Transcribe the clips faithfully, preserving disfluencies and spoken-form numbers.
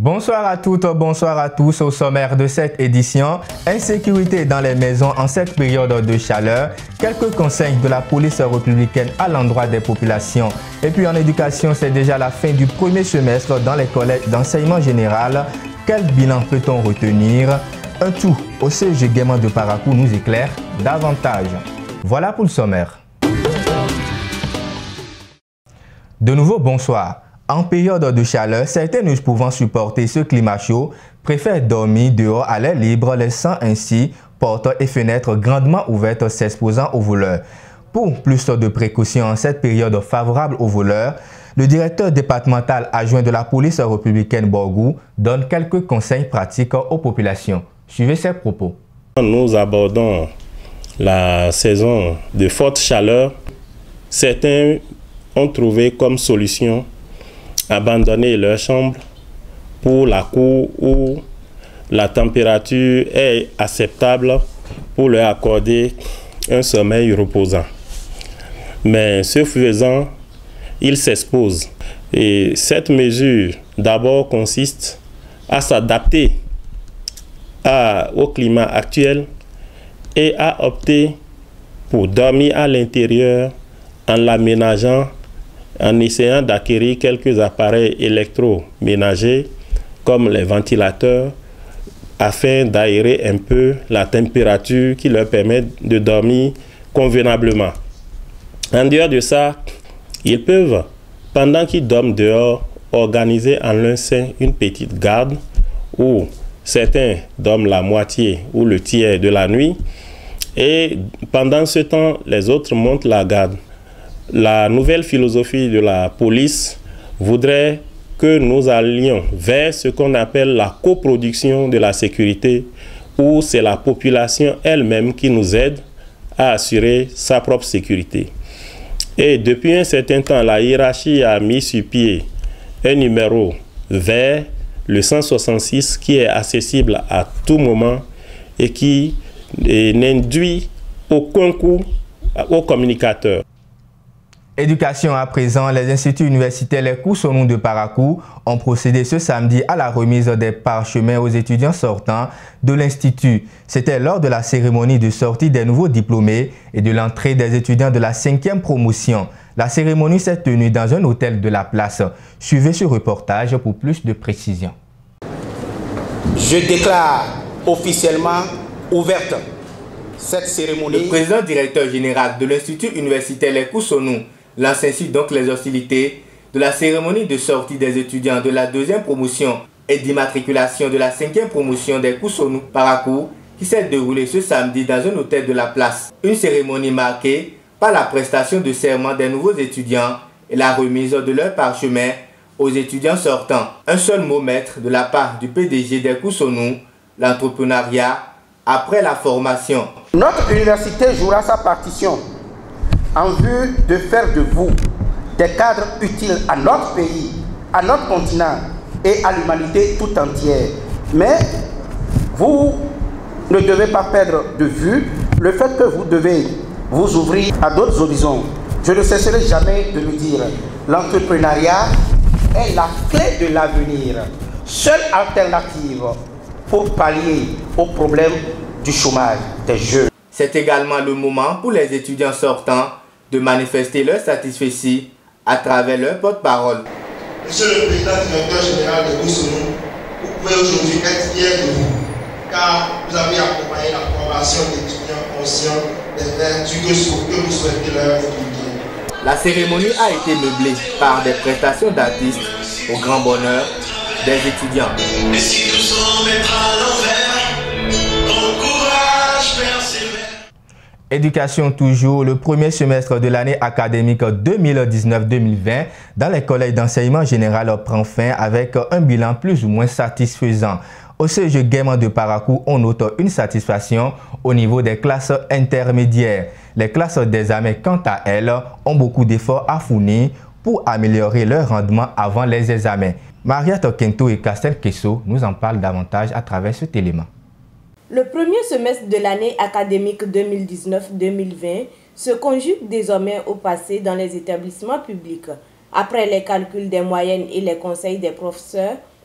Bonsoir à toutes, bonsoir à tous. Au sommaire de cette édition, insécurité dans les maisons en cette période de chaleur, quelques conseils de la police républicaine à l'endroit des populations. Et puis en éducation, c'est déjà la fin du premier semestre dans les collèges d'enseignement général. Quel bilan peut-on retenir? Un tout au C E G Gaiement de Parakou nous éclaire davantage. Voilà pour le sommaire. De nouveau, bonsoir. En période de chaleur, certains ne pouvant supporter ce climat chaud préfèrent dormir dehors à l'air libre, laissant ainsi portes et fenêtres grandement ouvertes s'exposant aux voleurs. Pour plus de précautions en cette période favorable aux voleurs, le directeur départemental adjoint de la police républicaine Borgou donne quelques conseils pratiques aux populations. Suivez ses propos. Nous abordons la saison de forte chaleur. Certains ont trouvé comme solution abandonner leur chambre pour la cour où la température est acceptable pour leur accorder un sommeil reposant. Mais ce faisant, ils s'exposent. Et cette mesure d'abord consiste à s'adapter au climat actuel et à opter pour dormir à l'intérieur en l'aménageant, en essayant d'acquérir quelques appareils électroménagers comme les ventilateurs afin d'aérer un peu la température qui leur permet de dormir convenablement. En dehors de ça, ils peuvent, pendant qu'ils dorment dehors, organiser en leur sein une petite garde où certains dorment la moitié ou le tiers de la nuit et pendant ce temps, les autres montent la garde. La nouvelle philosophie de la police voudrait que nous allions vers ce qu'on appelle la coproduction de la sécurité, où c'est la population elle-même qui nous aide à assurer sa propre sécurité. Et depuis un certain temps, la hiérarchie a mis sur pied un numéro vert, le cent soixante-six, qui est accessible à tout moment et qui n'induit aucun coût aux communicateurs. Éducation à présent, les instituts universitaires Les Coussonou de Parakou ont procédé ce samedi à la remise des parchemins aux étudiants sortants de l'institut. C'était lors de la cérémonie de sortie des nouveaux diplômés et de l'entrée des étudiants de la cinquième promotion. La cérémonie s'est tenue dans un hôtel de la place. Suivez ce reportage pour plus de précisions. Je déclare officiellement ouverte cette cérémonie. Le président directeur général de l'Institut universitaire Les Coussonou lance ainsi donc les hostilités de la cérémonie de sortie des étudiants de la deuxième promotion et d'immatriculation de la cinquième promotion des Coussonou Parakou qui s'est déroulée ce samedi dans un hôtel de la place. Une cérémonie marquée par la prestation de serment des nouveaux étudiants et la remise de leur parchemin aux étudiants sortants. Un seul mot maître de la part du P D G des Coussonou, l'entrepreneuriat après la formation. Notre université jouera sa partition en vue de faire de vous des cadres utiles à notre pays, à notre continent et à l'humanité tout entière. Mais vous ne devez pas perdre de vue le fait que vous devez vous ouvrir à d'autres horizons. Je ne cesserai jamais de le dire. L'entrepreneuriat est la clé de l'avenir. Seule alternative pour pallier aux problèmes du chômage des jeunes. C'est également le moment pour les étudiants sortants de manifester leur satisfaction à travers leur porte-parole. Monsieur le Président directeur général de Coussonou, vous pouvez aujourd'hui être fier de vous, car vous avez accompagné la formation d'étudiants conscients des vertus que vous souhaitez leur inculquer. La cérémonie a été meublée par des prestations d'artistes au grand bonheur des étudiants. Et si tout semble être à l'envers, bon courage, persévère. Éducation toujours, le premier semestre de l'année académique deux mille dix-neuf deux mille vingt dans les collèges d'enseignement général prend fin avec un bilan plus ou moins satisfaisant. Au C E G Gaiement de Parakou, on note une satisfaction au niveau des classes intermédiaires. Les classes d'examen, quant à elles, ont beaucoup d'efforts à fournir pour améliorer leur rendement avant les examens. Mariette Kento et Castel Kesso nous en parlent davantage à travers cet élément. Le premier semestre de l'année académique deux mille dix-neuf deux mille vingt se conjugue désormais au passé dans les établissements publics. Après les calculs des moyennes et les conseils des professeurs,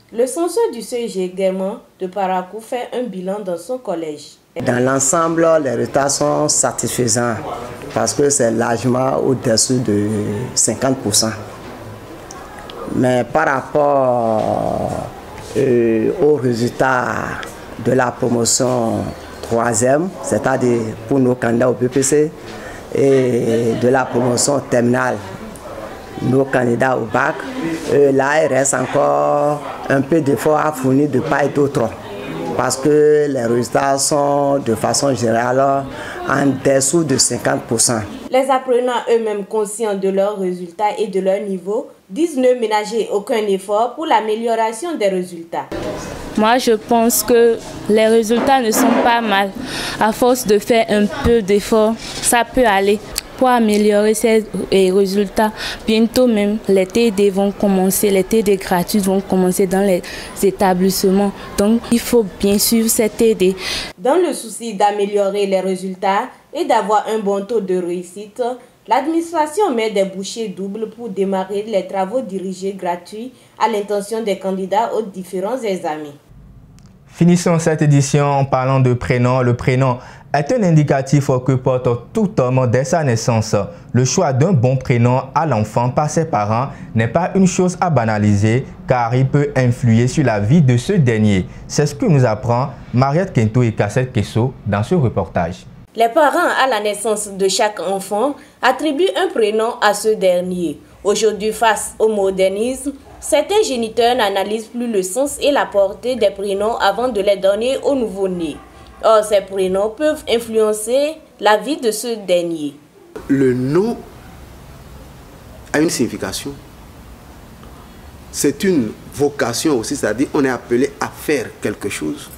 Le censeur du C E G également de Parakou fait un bilan dans son collège. Dans l'ensemble, les résultats sont satisfaisants parce que c'est largement au-dessus de cinquante pour cent. Mais par rapport euh, aux résultats de la promotion troisième, c'est-à-dire pour nos candidats au B P C, et de la promotion terminale, nos candidats au bac, euh, là il reste encore un peu d'effort à fournir de part et d'autre, parce que les résultats sont de façon générale en dessous de cinquante pour cent. Les apprenants eux-mêmes conscients de leurs résultats et de leur niveau disent ne ménager aucun effort pour l'amélioration des résultats. Moi, je pense que les résultats ne sont pas mal. À force de faire un peu d'effort, ça peut aller. Pour améliorer ces résultats, bientôt même, les T D vont commencer, les T D gratuits vont commencer dans les établissements. Donc, il faut bien suivre ces T D. Dans le souci d'améliorer les résultats et d'avoir un bon taux de réussite, l'administration met des bouchées doubles pour démarrer les travaux dirigés gratuits à l'intention des candidats aux différents examens. Finissons cette édition en parlant de prénom. Le prénom est un indicatif que porte tout homme dès sa naissance. Le choix d'un bon prénom à l'enfant par ses parents n'est pas une chose à banaliser car il peut influer sur la vie de ce dernier. C'est ce que nous apprend Mariette Kento et Cassette Kesso dans ce reportage. Les parents à la naissance de chaque enfant attribuent un prénom à ce dernier. Aujourd'hui, face au modernisme, certains géniteurs n'analysent plus le sens et la portée des prénoms avant de les donner au nouveau-né. Or, ces prénoms peuvent influencer la vie de ce dernier. Le nom a une signification. C'est une vocation aussi, c'est-à-dire on est appelé à faire quelque chose.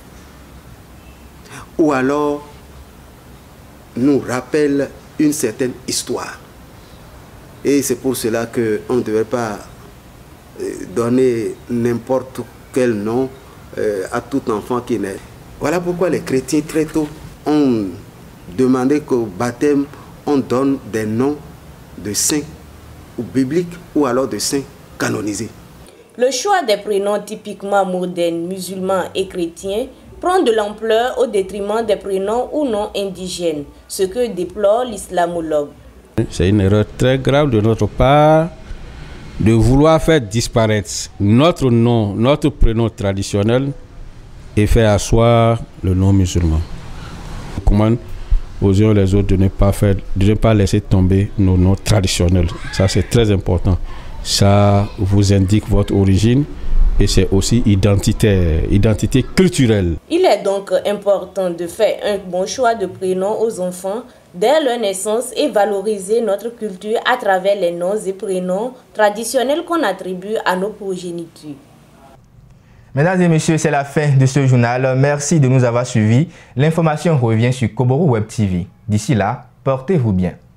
Ou alors, nous rappelle une certaine histoire. Et c'est pour cela qu'on ne devrait pas donner n'importe quel nom euh, à tout enfant qui naît. Voilà pourquoi les chrétiens très tôt ont demandé qu'au baptême, on donne des noms de saints ou bibliques ou alors de saints canonisés. Le choix des prénoms typiquement modernes, musulmans et chrétiens prend de l'ampleur au détriment des prénoms ou noms indigènes, ce que déplore l'islamologue. C'est une erreur très grave de notre part de vouloir faire disparaître notre nom, notre prénom traditionnel et faire asseoir le nom musulman. Je recommande aux uns et les autres de ne pas faire, de ne pas laisser tomber nos noms traditionnels. Ça, c'est très important. Ça vous indique votre origine et c'est aussi identitaire, identité culturelle. Il est donc important de faire un bon choix de prénom aux enfants dès leur naissance et valoriser notre culture à travers les noms et prénoms traditionnels qu'on attribue à nos progénitures. Mesdames et messieurs, c'est la fin de ce journal. Merci de nous avoir suivis. L'information revient sur Koboro Web T V. D'ici là, portez-vous bien.